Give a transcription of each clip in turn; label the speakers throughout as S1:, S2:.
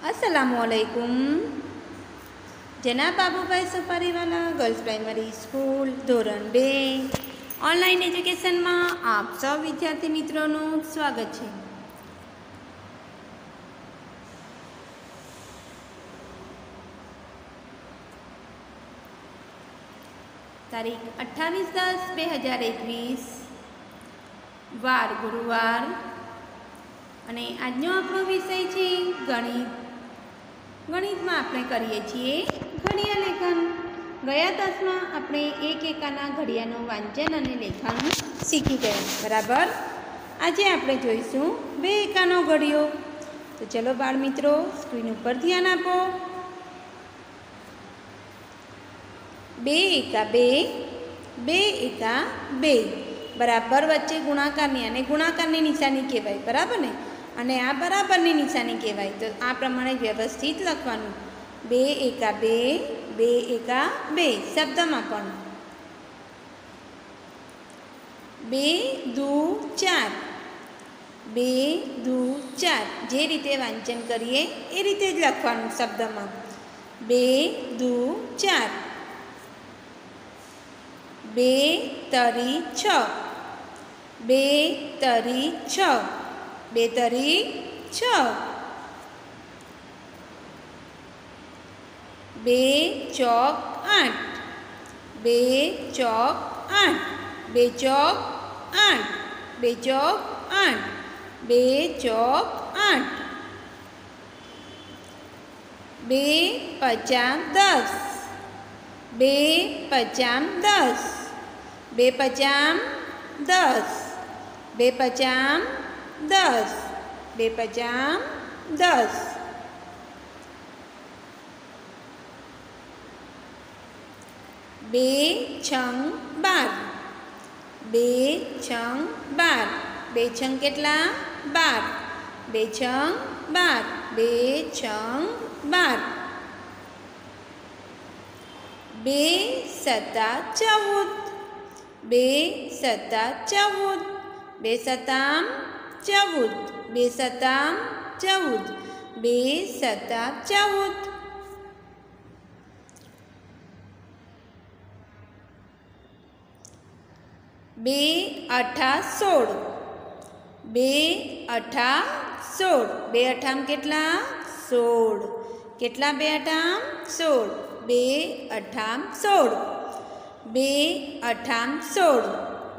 S1: अस्सलामुअलैकुम। जनाब Babubhai Supariwala girls primary school धोरण 2 ऑनलाइन एज्युकेशन में आप सौ विद्यार्थी मित्रों स्वागत है। तारीख 28/10/2021 वार गुरुवार અને આજનો આપણો વિષય છે ગણિત। ગણિતમાં આપણે કરીએ છીએ ઘડિયા લેખન। ગયા તાસમાં આપણે એક એકાના ઘડિયાનું વાંચન અને લેખન શીખી ગયા, બરાબર। આજે આપણે જોઈશું બે એકાનો ઘડિયો। તો ચલો બાળ મિત્રો, સ્ક્રીન ઉપર ધ્યાન આપો। 2 એકા 2, 2 એકા 2 बराबर वच्चे गुणाकारनी अने गुणाकारनी निशानी कहेवाय, बराबर ने। अने आ बराबरनी निशानी कहेवाय। तो आ प्रमाणे व्यवस्थित लखवानुं। 2 एका 2, 2 एका 2 शब्दमां पण 2 दू 4, 2 दू 4 जे रीते वांचन करीए ए रीते ज लखवानुं शब्दमां। 2 दू 4, 2 तरी 6, 2 तरी 6, 2 तरी 6, 2 ચોક 8, 2 ચોક 8, 2 ચોક 8, 2 ચોક 8, 2 ચોક 8, 2 પચામ 10, 2 પચામ 10, 2 પચામ 10, 2 પચામ 10, 2 પચામ 10, 2 છંગ 12, 2 છંગ 12, 2 છંગ કેટલા 12, 2 છંગ 12, 2 છંગ 12, 2 સત્તા 14, 2 સત્તા 14, 2 સત્તામ 14, 2 સત્તામ 14, 2 સત્તા 14, 2 અઠા 16, 2 અઠા 16, 2 અઠામ કેટલા 16, કેટલા 2 અઠામ 16, 2 અઠામ 16, 2 અઠામ 16,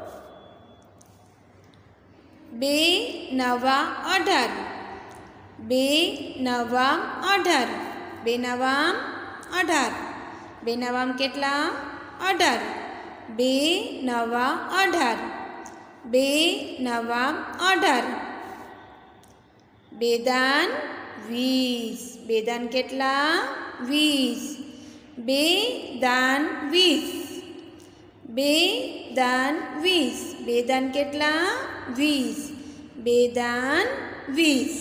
S1: 2 નવા 18, 2 નવામ 18, 2 નવામ 18, 2 નવામ કેટલા 18, 2 નવા 18, 2 નવામ 18, 2 દાન 20, 2 દાન કેટલા 20, 2 દાન 20, 2 દાન 20, 2 દાન કેટલા 20, 2 દાન 20।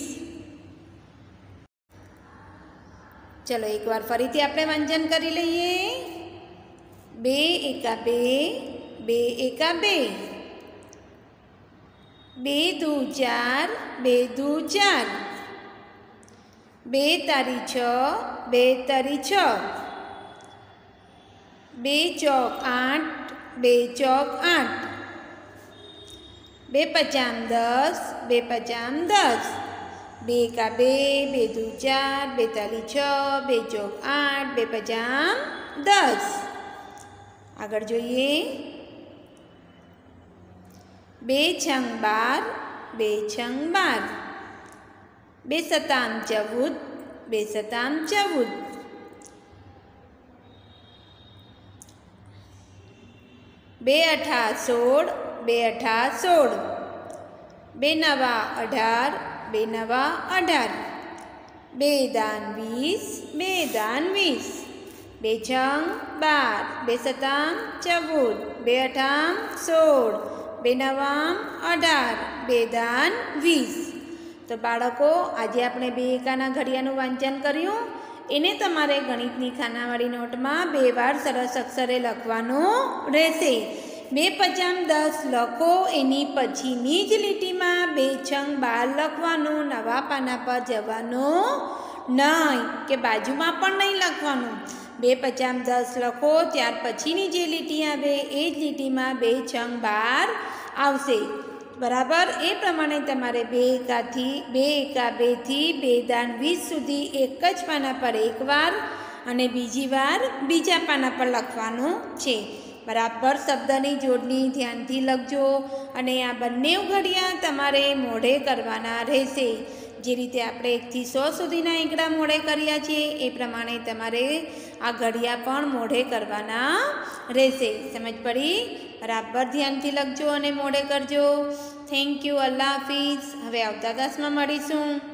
S1: चलो एक बार फरीथी आपणे वांचन करी लईए। 2 एका 2, 2 एका 2, 2 दू 4, 2 दू 4, 2 तारी 6, 2 तारी 6, 2 ચોક 8, 2 ચોક 8, 2 પચામ 10, 2 પચામ 10, 2 એકા 2, 2 દુ 4, 2 તારી 6, 2 ચોક 8, 2 પચામ 10। આગળ જોઈએ। 2 છંગ 12, 2 છંગ 12, 2 સતામ 14, 2 સતામ 14, 2 અઠા 16, 2 અઠા 16, 2 નવા 18, 2 નવા 18, 2 દાન 20, 2 દાન 20, 2 છંગ 12, 2 સતામ 14, 2 અઠામ 16, 2 નવામ 18, 2 દાન 20। તો બાળકો, આજે આપણે બે એકાના ઘડિયાનું વાંચન કર્યું। એને તમારે ગણિતની ખાનાવાળી નોટમાં 2 વાર સરસ અક્ષરે લખવાનું રહેશે। 2 પચામ 10 લખો, એની પછીની જ લીટીમાં 2 છંગ 12 લખવાનું, નવા પાના પર જવાનું નહીં, કે બાજુમાં પણ નહીં લખવાનું. 2 × 5 = 10 લખો, ત્યાર પછીની જે લીટી આવે એ જ લીટીમાં 2 છંગ બહાર આવશે. બરાબર. એ પ્રમાણે તમારે 2 એકાથી 2 દાન 20 સુધી એક જ પાના પર એકવાર અને બીજી વાર બીજા પાના પર લખવાનું છે. બરાબર. શબ્દની જોડણી ધ્યાનથી લખજો અને આ બંને ઘડિયા તમારે મોઢે કરવાના રહેશે. જે રીતે આપણે 1 થી 100 સુધીના આંકડા મોઢે કર્યા છે એ પ્રમાણે તમારે આ ઘડિયા પણ મોઢે કરવાના રહેશે. સમજ પડી? બરાબર ધ્યાનથી લખજો અને મોઢે કરજો. Thank you. અલ્લાહ હાફિઝ. હવે આવતા ક્લાસમાં મળીશું.